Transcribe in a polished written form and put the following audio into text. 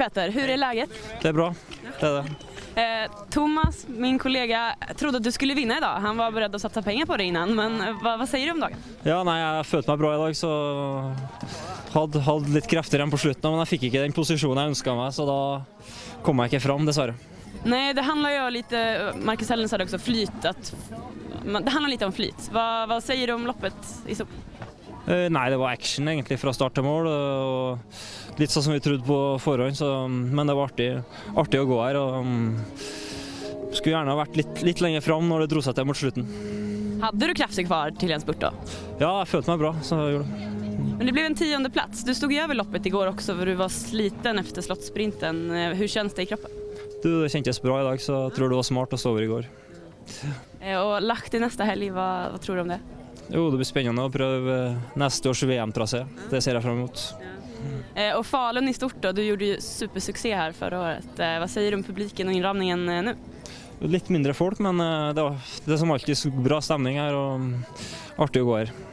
Petter, hur är läget? Det är bra, det är det. Thomas, min kollega, trodde att du skulle vinna idag. Han var beredd att satsa pengar på det innan, men vad säger du om dagen? Ja, nej, jag følte mig bra idag, så hade lite krafter än på slutet, men jag fick inte den positionen jag önskade mig, så då kom jag inte fram dessvärre. Nej, det handlar ju lite, Marcus Hellner sa också, flyt. Det handlar lite om flyt. Vad säger du om loppet i stort? Nej, det var action egentligen från start till mål, och lite så som vi trodde på förhand, men det var artigt att gå här, och skulle gärna ha varit lite längre fram när det drog sig till mot slutet. Hade du krafter kvar till en spurt då? Ja, jag følte mig bra, så jag gjorde. Men det blev en 10:e plats. Du stod ju över loppet igår också, för du var sliten efter slottsprinten. Hur känns det i kroppen? Det kändes bra idag, så jag tror det var smart att stå över igår. Och Lahti nästa helg, vad tror du om det? Jo, det blir spännande att pröva nästa års VM-tracé. Det ser jag fram emot. Och Falun i stort då, du gjorde ju supersuccé här förra året. Vad säger du om publiken och inramningen nu? Lite mindre folk, men det är som alltid bra stämning här och artigt att gå här.